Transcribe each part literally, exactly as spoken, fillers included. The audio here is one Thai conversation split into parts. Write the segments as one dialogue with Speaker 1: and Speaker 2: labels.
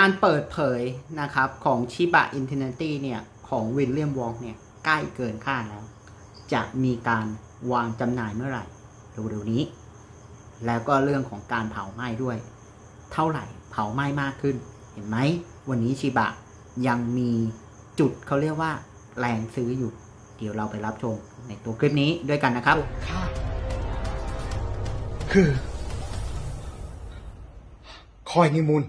Speaker 1: การเปิดเผยนะครับของ Shiba Infinity เนี่ยของวิลเลียมวอล์กเนี่ยใกล้เกินคาดแล้วจะมีการวางจำหน่ายเมื่อไหร่เร็วๆนี้แล้วก็เรื่องของการเผาไหม้ด้วยเท่าไหร่เผาไหม้มากขึ้นเห็นไหมวันนี้ชิบะยังมีจุดเขาเรียกว่าแรงซื้ออยู่เดี๋ยวเราไปรับชมในตัวคลิปนี้ด้วยกันนะครับ
Speaker 2: คือคอยนิมูล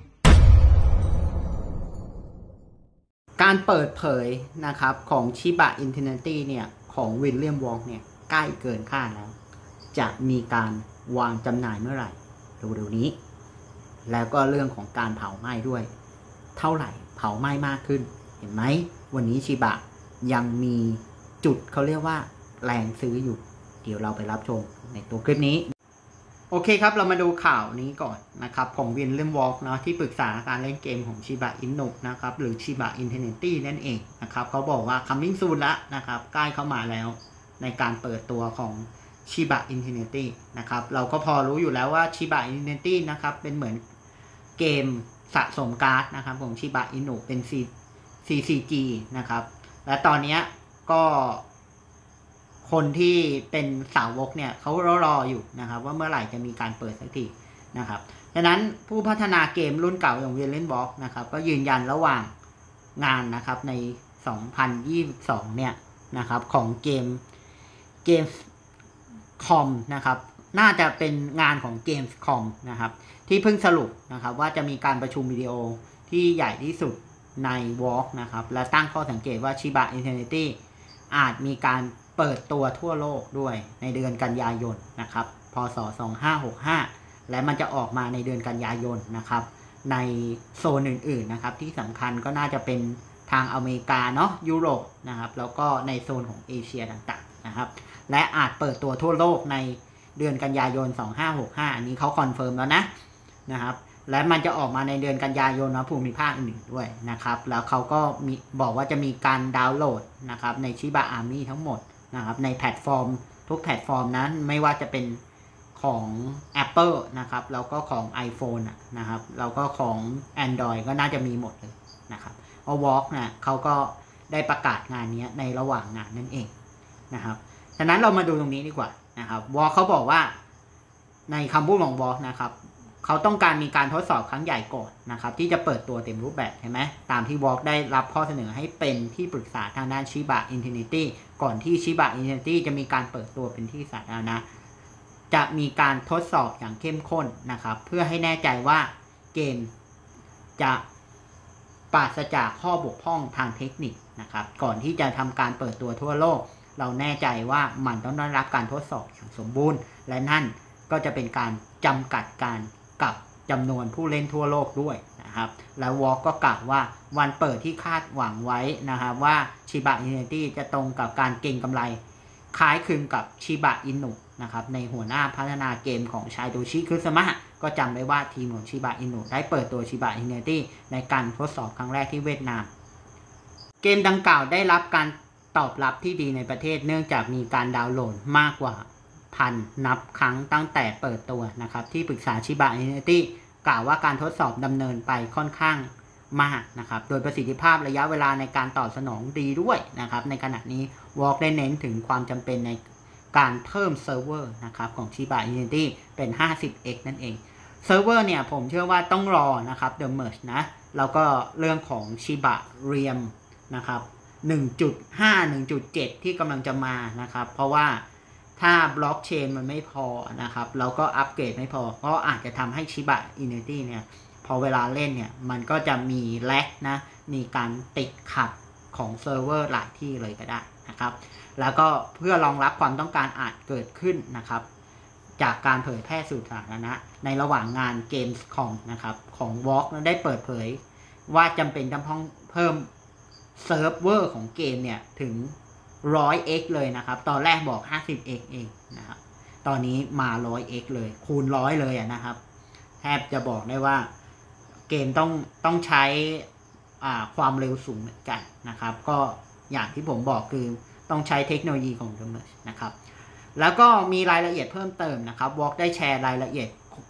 Speaker 1: การเปิดเผยนะครับของ Shiba Infinity เนี่ยของวิลเลียมวอล์กเนี่ยใกล้เกินคาดแล้วจะมีการวางจำหน่ายเมื่อไหร่เร็วๆนี้แล้วก็เรื่องของการเผาไหม้ด้วยเท่าไหร่เผาไหม้มากขึ้นเห็นไหมวันนี้ชิบะยังมีจุดเขาเรียกว่าแรงซื้ออยู่เดี๋ยวเราไปรับชมในตัวคลิปนี้โอเคครับเรามาดูข่าวนี้ก่อนนะครับของวิลเลียมวอล์กเนาะที่ปรึกษาการเล่นเกมของชิบะอินโนะนะครับหรือชิบะอินฟินิตี้นั่นเองนะครับเขาบอกว่า coming soon ละนะครับใกล้เข้ามาแล้วในการเปิดตัวของShiba Infinity นะครับเราก็พอรู้อยู่แล้วว่า Shiba Infinity นะครับเป็นเหมือนเกมสะสมการ์ดนะครับของ Shiba Inu เป็น ซี ซี ซี จี นะครับและตอนนี้ก็คนที่เป็นสาวกเนี่ยเขารอรออยู่นะครับว่าเมื่อไหร่จะมีการเปิดสักทีนะครับดังนั้นผู้พัฒนาเกมรุ่นเก่าอย่าง วิลเลียมวอล์กนะครับก็ยืนยันระหว่างงานนะครับในสองพันยี่สิบสองเนี่ยนะครับของเกมเกมคอมนะครับน่าจะเป็นงานของ Gamescom นะครับที่เพิ่งสรุปนะครับว่าจะมีการประชุมวิดีโอที่ใหญ่ที่สุดใน Walk นะครับและตั้งข้อสังเกตว่า Shiba Infinity อาจมีการเปิดตัวทั่วโลกด้วยในเดือนกันยายนนะครับพ.ศ. สองพันห้าร้อยหกสิบห้าและมันจะออกมาในเดือนกันยายนนะครับในโซนอื่นๆนะครับที่สำคัญก็น่าจะเป็นทางอเมริกาเนาะยุโรปนะครับแล้วก็ในโซนของเอเชียต่างๆนะครับและอาจเปิดตัวทั่วโลกในเดือนกันยายนสองพันห้าร้อยหกสิบห้าอันนี้เขาคอนเฟิร์มแล้วนะนะครับและมันจะออกมาในเดือนกันยายนนะภูมิภาคอื่นๆด้วยนะครับแล้วเขาก็มีบอกว่าจะมีการดาวน์โหลดนะครับใน Shiba Army ทั้งหมดนะครับในแพลตฟอร์มทุกแพลตฟอร์มนั้นไม่ว่าจะเป็นของ Apple นะครับแล้วก็ของ iPhone นะครับแล้วก็ของ Android ก็น่าจะมีหมดเลยนะครับเพราะ Walk นะเขาก็ได้ประกาศงานนี้ในระหว่างงานนั่นเองนะครับฉะนั้นเรามาดูตรงนี้ดีกว่านะครับวอลเขาบอกว่าในคำพูดของวอลนะครับเขาต้องการมีการทดสอบครั้งใหญ่ก่อนนะครับที่จะเปิดตัวเต็มรูปแบบใช่ไหมตามที่วอลได้รับข้อเสนอให้เป็นที่ปรึกษาทางด้าน Shiba Infinity ก่อนที่ Shiba Infinity จะมีการเปิดตัวเป็นที่สาธารณะจะมีการทดสอบอย่างเข้มข้นนะครับเพื่อให้แน่ใจว่าเกมจะปราศจากข้อบกพร่องทางเทคนิคนะครับก่อนที่จะทำการเปิดตัวทั่วโลกเราแน่ใจว่ามันต้องได้รับการทดสอบอย่างสมบูรณ์และนั่นก็จะเป็นการจำกัดการกับจำนวนผู้เล่นทั่วโลกด้วยนะครับแล้ววอล์กก็กล่าวว่าวันเปิดที่คาดหวังไว้นะครับว่า Shiba Infinity จะตรงกับการเก็งกำไรคล้ายคลึงกับ Shiba Inu นะครับในหัวหน้าพัฒนาเกมของชายโตชิคุสมะก็จำไว้ว่าทีมของ Shiba Inu ได้เปิดตัว Shiba Infinity ในการทดสอบครั้งแรกที่เวียดนามเกมดังกล่าวได้รับการตอบรับที่ดีในประเทศเนื่องจากมีการดาวน์โหลดมากกว่าพันนับครั้งตั้งแต่เปิดตัวนะครับที่ปรึกษา Shiba Infinity กล่าวว่าการทดสอบดำเนินไปค่อนข้างมากนะครับโดยประสิทธิภาพระยะเวลาในการตอบสนองดีด้วยนะครับในขณะนี้ Walk ได้เน้นถึงความจำเป็นในการเพิ่มเซิร์ฟเวอร์นะครับของ Shiba Infinity เป็น ห้าสิบเอ็กซ์ นั่นเองเซิร์ฟเวอร์เนี่ยผมเชื่อว่าต้องรอนะครับ The Merge นะแล้วก็เรื่องของ Shiba Realm นะครับหนึ่งจุดห้า หนึ่งจุดเจ็ด ที่กำลังจะมานะครับเพราะว่าถ้าบล็อกเชนมันไม่พอนะครับแล้วก็อัปเกรดไม่พอก็อาจจะทำให้ Shiba Infinity เนี่ยพอเวลาเล่นเนี่ยมันก็จะมีแลกนะมีการติดขัดของเซิร์ฟเวอร์หลายที่เลยก็ได้นะครับแล้วก็เพื่อรองรับความต้องการอาจเกิดขึ้นนะครับจากการเผยแพร่สู่สาธารณะในระหว่างงาน Gamescom นะครับของ Walk ได้เปิดเผยว่าจำเป็นต้องเพิ่มเซิร์ฟเวอร์ของเกมเนี่ยถึง หนึ่งร้อย เอ็กซ์ เลยนะครับตอนแรกบอก ห้าสิบ เอ็กซ์ เองนะครับตอนนี้มา หนึ่งร้อย เอ็กซ์ เลยคูณร้อยเลยอ่ะนะครับแทบจะบอกได้ว่าเกมต้องต้องใช้ความเร็วสูงเหมือนกันนะครับก็อย่างที่ผมบอกคือต้องใช้เทคโนโลยีของ Merge นะครับแล้วก็มีรายละเอียดเพิ่มเติมนะครับ Walk ได้แชร์รายละเอียด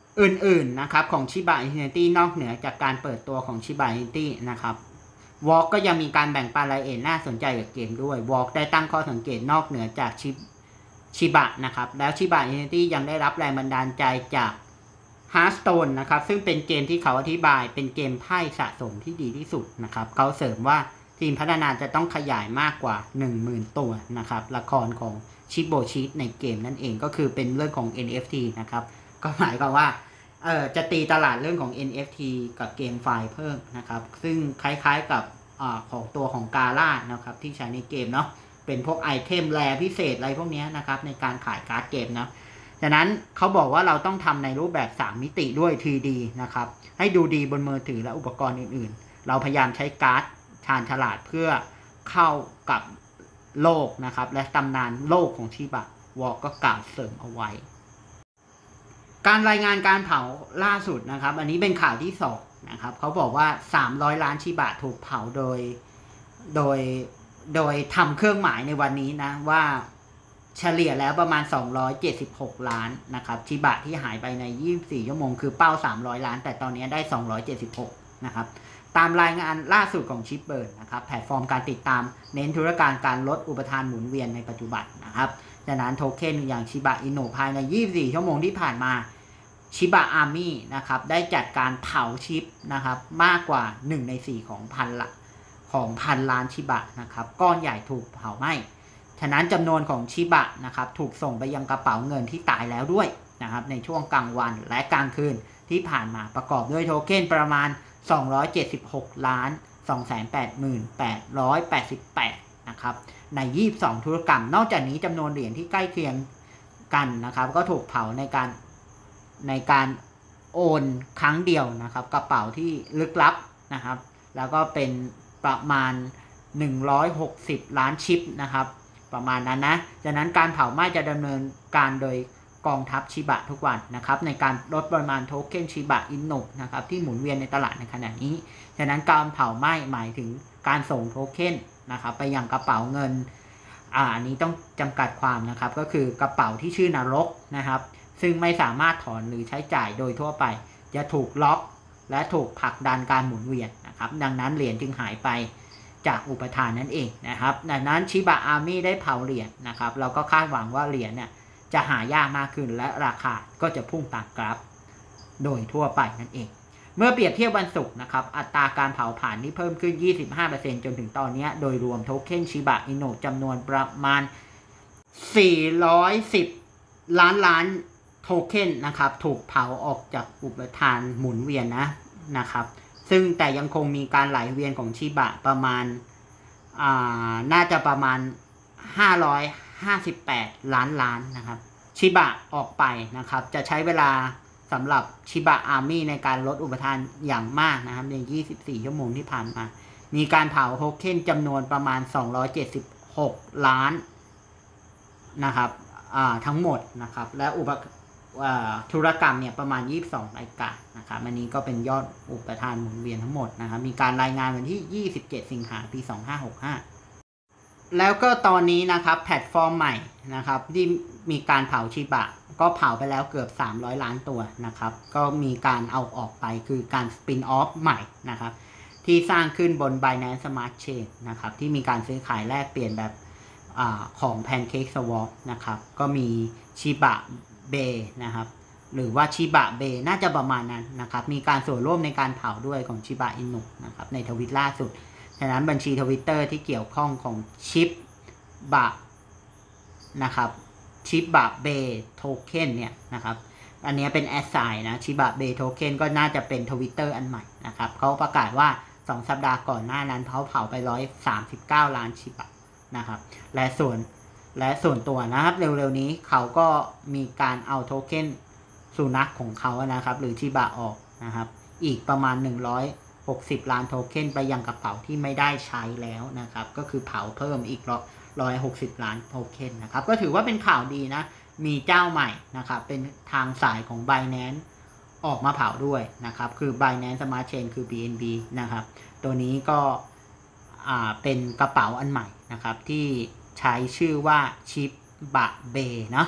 Speaker 1: อื่นๆนะครับของ Shiba Infinity นอกเหนือจากการเปิดตัวของ Shiba Infinity นะครับ วอล์ก ก็ยังมีการแบ่งปันรายละเอียดน่าสนใจกับเกมด้วย วอล์ก ได้ตั้งข้อสังเกตนอกเหนือจากชิชิบะนะครับแล้ว Shiba Infinity ยังได้รับแรงบันดาลใจจาก Hearthstone นะครับซึ่งเป็นเกมที่เขาอธิบายเป็นเกมไพ่สะสมที่ดีที่สุดนะครับเขาเสริมว่าทีมพัฒนาจะต้องขยายมากกว่า หนึ่งหมื่น ตัวนะครับละครของชิโบชิในเกมนั่นเองก็คือเป็นเรื่องของ เอ็น เอฟ ที นะครับก็หมายความว่าเอ่อจะตีตลาดเรื่องของ เอ็น เอฟ ที กับเกมไฟล์เพิ่มนะครับซึ่งคล้ายๆกับอ่าของตัวของกาล่านะครับที่ใช้ในเกมเนาะเป็นพวกไอเทมแรพิเศษอะไรพวกนี้นะครับในการขายการ์ดเกมนะดังนั้นเขาบอกว่าเราต้องทำในรูปแบบสามมิติด้วย ทรี ดี นะครับให้ดูดีบนมือถือและอุปกรณ์อื่นๆเราพยายามใช้การ์ดชาญฉลาดเพื่อเข้ากับโลกนะครับและตำนานโลกของชิบะวอลก็กล่าวเสริมเอาไว้การรายงานการเผาล่าสุดนะครับอันนี้เป็นข่าวที่สองนะครับเขาบอกว่าสามร้อยล้านชิบะถูกเผาโดยโดยโดยทำเครื่องหมายในวันนี้นะว่าเฉลี่ยแล้วประมาณสองร้อยเจ็ดสิบหกล้านนะครับชิบะที่หายไปในยี่สิบสี่ชั่วโมงคือเป้าสามร้อยล้านแต่ตอนนี้ได้สองร้อยเจ็ดสิบหกนะครับตามรายงานล่าสุดของชิปเบิร์ดนะครับแพลตฟอร์มการติดตามเน้นธุรการการลดอุปทานหมุนเวียนในปัจจุบันนะครับดังนั้นโทเค็นอย่างชิบะอิโนะภายในยี่สิบสี่ชั่วโมงที่ผ่านมาชิบะอาร์มี่นะครับได้จัดการเผาชิปนะครับมากกว่าหนึ่งในสี่ของพันละของพันล้านชิบะนะครับก้อนใหญ่ถูกเผาไหม้ฉะนั้นจำนวนของชิบะนะครับถูกส่งไปยังกระเป๋าเงินที่ตายแล้วด้วยนะครับในช่วงกลางวันและกลางคืนที่ผ่านมาประกอบด้วยโทเค็นประมาณสองร้อยเจ็ดสิบหกล้าน สองแสนแปดหมื่นแปดร้อยแปดสิบแปดนะครับในยี่สิบสองธุรกรรมนอกจากนี้จำนวนเหรียญที่ใกล้เคียงกันนะครับก็ถูกเผาในการในการโอนครั้งเดียวนะครับกระเป๋าที่ลึกลับนะครับแล้วก็เป็นประมาณหนึ่งร้อยหกสิบล้านชิปนะครับประมาณนั้นนะจากนั้นการเผาไหม้จะดำเนินการโดยกองทัพชิบะทุกวันนะครับในการลดปริมาณโทเค็นชิบะอินโนะนะครับที่หมุนเวียนในตลาดในขณะนี้ฉะนั้นการเผาไหม้หมายถึงการส่งโทเค็นนะครับไปยังกระเป๋าเงินอ่าอันนี้ต้องจำกัดความนะครับก็คือกระเป๋าที่ชื่อนรกนะครับซึ่งไม่สามารถถอนหรือใช้จ่ายโดยทั่วไปจะถูกล็อกและถูกผลักดันการหมุนเวียนนะครับดังนั้นเหรียญจึงหายไปจากอุปทานนั่นเองนะครับดังนั้นชิบะอาร์มี่ได้เผาเหรียญนะครับเราก็คาดหวังว่าเหรียญเนี่ยจะหายากมากขึ้นและราคาก็จะพุ่งตามกราฟโดยทั่วไปนั่นเองเมื่อเปรียบเทียบวันศุกร์นะครับอัตราการเผาผลาญที่เพิ่มขึ้น ยี่สิบห้าเปอร์เซ็นต์ จนถึงตอนนี้โดยรวมโทเค็นชิบะอิโนะจำนวนประมาณสี่ร้อยสิบล้านล้านโทเค็นนะครับถูกเผาออกจากอุปทานหมุนเวียนนะนะครับซึ่งแต่ยังคงมีการไหลเวียนของชิบะประมาณอ่าน่าจะประมาณห้าร้อยห้าสิบแปดล้านล้านนะครับชิบะออกไปนะครับจะใช้เวลาสำหรับชิบะอาร์มี่ในการลดอุปทานอย่างมากนะครับในยี่สิบสี่ชั่วโมงที่ผ่านมามีการเผาโทเค็นจำนวนประมาณสองร้อยเจ็ดสิบหกล้านนะครับอ่าทั้งหมดนะครับและอุปธุรกรรมเนี่ยประมาณยี่สิบสองรายการนะครับอันนี้ก็เป็นยอดอุปทานหมุนเวียนทั้งหมดนะครับมีการรายงานวันที่ยี่สิบเจ็ดสิงหาคมปีสองพันห้าร้อยหกสิบห้าแล้วก็ตอนนี้นะครับแพลตฟอร์มใหม่นะครับที่มีการเผาชิบะก็เผาไปแล้วเกือบสามร้อยล้านตัวนะครับก็มีการเอาออกไปคือการสปินออฟใหม่นะครับที่สร้างขึ้นบน Binance Smart Chain นะครับที่มีการซื้อขายแลกเปลี่ยนแบบอของ Pancake Swap นะครับก็มีชิบะเบนะครับหรือว่าชิบะเบน่าจะประมาณนั้นนะครับมีการส่วนร่วมในการเผาด้วยของชิบะอินุนะครับในทวิตล่าสุดฉะนั้นบัญชีทวิตเตอร์ที่เกี่ยวข้องของชิบะนะครับชิบะเบโทเค็นเนี่ยนะครับอันนี้เป็นแอสไซน์นะชิบะเบโทเค็นก็น่าจะเป็นทวิตเตอร์อันใหม่นะครับเขาประกาศว่าสองสัปดาห์ก่อนหน้านั้นเขาเผาไปหนึ่งร้อยสามสิบเก้าล้านชิบะนะครับและส่วนและส่วนตัวนะครับเร็วๆนี้เขาก็มีการเอาโทเค็นสุนัขของเขานะครับหรือชิบะออกนะครับอีกประมาณหนึ่งร้อยหกสิบล้านโทเค็นไปยังกระเป๋าที่ไม่ได้ใช้แล้วนะครับก็คือเผาเพิ่มอีกหนึ่งร้อยหกสิบล้านโทเค็นนะครับก็ถือว่าเป็นข่าวดีนะมีเจ้าใหม่นะครับเป็นทางสายของ Binance ออกมาเผาด้วยนะครับคือ Binance Smart Chain คือ บี เอ็น บี นะครับตัวนี้ก็อ่าเป็นกระเป๋าอันใหม่นะครับที่ใช้ชื่อว่าชิบะเบเนาะ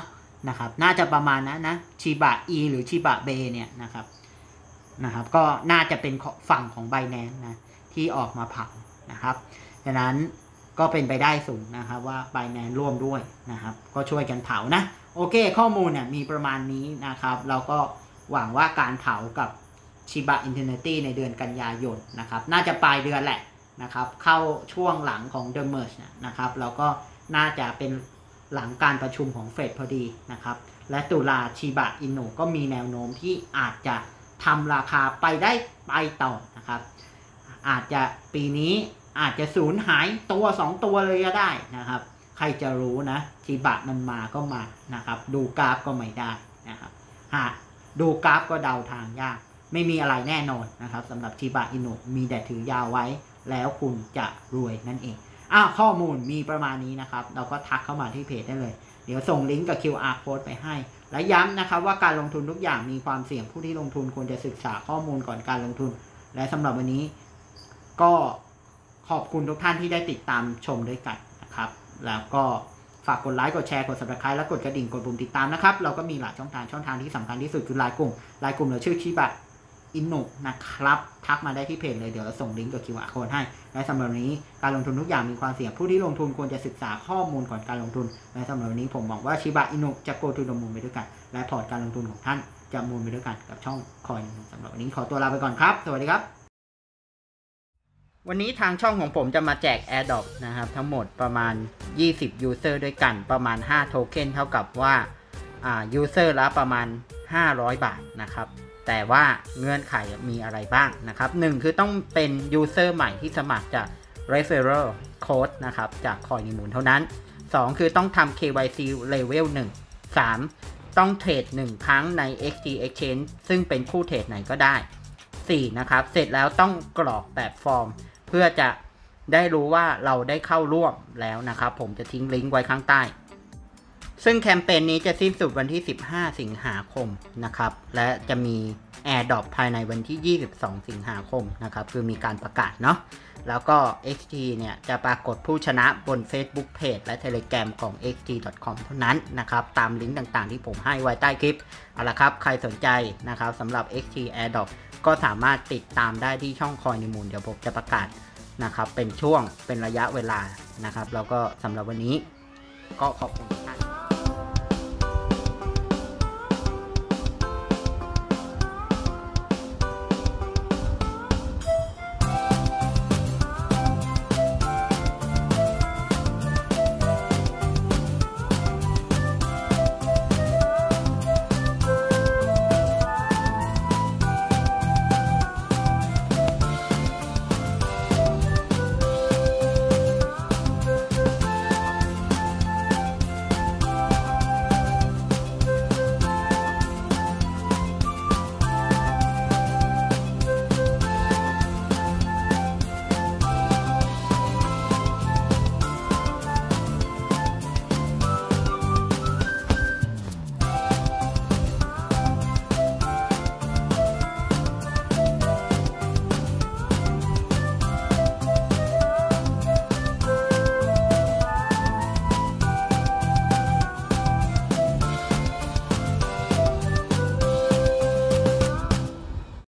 Speaker 1: นะครับน่าจะประมาณนั้นนะชิบะ E หรือชิบะเบเนี่ยนะครับนะครับก็น่าจะเป็นฝั่งของ Binance นะที่ออกมาเผานะครับดังนั้นก็เป็นไปได้สูงนะครับว่า Binance ร่วมด้วยนะครับก็ช่วยกันเผานะโอเคข้อมูลเนี่ยมีประมาณนี้นะครับเราก็หวังว่าการเผากับชิบะ Infinity ในเดือนกันยายนนะครับน่าจะปลายเดือนแหละนะครับเข้าช่วงหลังของ The Merge นะครับแล้วก็น่าจะเป็นหลังการประชุมของเฟดพอดีนะครับและตุลาชิบะอินุก็มีแนวโน้มที่อาจจะทำราคาไปได้ไปต่อนะครับอาจจะปีนี้อาจจะสูญหายตัวสองตัวเลยก็ได้นะครับใครจะรู้นะชิบะมันมาก็มานะครับดูกราฟก็ไม่ได้นะครับหากดูกราฟก็เดาทางยากไม่มีอะไรแน่นอนนะครับสำหรับชิบะอินุมีแต่ถือยาวไว้แล้วคุณจะรวยนั่นเองอ้าวข้อมูลมีประมาณนี้นะครับเราก็ทักเข้ามาที่เพจได้เลยเดี๋ยวส่งลิงก์กับ คิว อาร์ Code ไปให้และย้ำนะครับว่าการลงทุนทุกอย่างมีความเสี่ยงผู้ที่ลงทุนควรจะศึกษาข้อมูลก่อนการลงทุนและสำหรับวันนี้ก็ขอบคุณทุกท่านที่ได้ติดตามชมด้วยกันนะครับแล้วก็ฝากกดไลค์กดแชร์กด ซับสไครบ์ และกดกระดิ่งกดปุ่มติดตามนะครับเราก็มีหลายช่องทางช่องทางที่สำคัญที่สุดคือไลน์กลุ่มไลน์กลุ่มเราชื่อชิบะอินุนะครับทักมาได้ที่เพจเลยเดี๋ยวเราส่งลิงก์กับ คิว อาร์ Code ให้และสำหรับวันนี้การลงทุนทุกอย่างมีความเสี่ยงผู้ที่ลงทุนควรจะศึกษาข้อมูลก่อนการลงทุนและสำหรับวันนี้ผมบอกว่าชิบะอินุจะ go to the moon ไปด้วยกันและพอร์ตการลงทุนของท่านจะมูลไปด้วยกันกับช่องคอยสำหรับวันนี้ขอตัวลาไปก่อนครับสวัสดีครับวันนี้ทางช่องของผมจะมาแจก Airdrop นะครับทั้งหมดประมาณยี่สิบ User ด้วยกันประมาณห้าโทเค็นเท่ากับว่าอ่า User ละประมาณห้าร้อยบาทนะครับแต่ว่าเงื่อนไขมีอะไรบ้างนะครับหนึ่งคือต้องเป็น User ใหม่ที่สมัครจาก Referral Code นะครับจาก Coinimun เท่านั้นสองคือต้องทำ เค วาย ซี Level หนึ่ง สามต้องเทรดหนึ่งครั้งใน เอ็กซ์ ที Exchange ซึ่งเป็นคู่เทรดไหนก็ได้สี่นะครับเสร็จแล้วต้องกรอกแบบฟอร์มเพื่อจะได้รู้ว่าเราได้เข้าร่วมแล้วนะครับผมจะทิ้งลิงก์ไว้ข้างใต้ซึ่งแคมเปญนี้จะสิ้นสุดวันที่สิบห้าสิงหาคมนะครับและจะมี Airdrop ภายในวันที่ยี่สิบสองสิงหาคมนะครับคือมีการประกาศเนาะแล้วก็ เอ็กซ์ ที เนี่ยจะปรากฏผู้ชนะบน Facebook Page และ Telegram ของ เอ็กซ์ ที ดอท คอม เท่านั้นนะครับตามลิงก์ต่างๆที่ผมให้ไว้ใต้คลิปเอาละครับใครสนใจนะครับสำหรับ เอ็กซ์ ที Airdrop ก็สามารถติดตามได้ที่ช่อง Coinimun เดี๋ยวผมจะประกาศนะครับเป็นช่วงเป็นระยะเวลานะครับแล้วก็สำหรับวันนี้ก็ขอบคุณ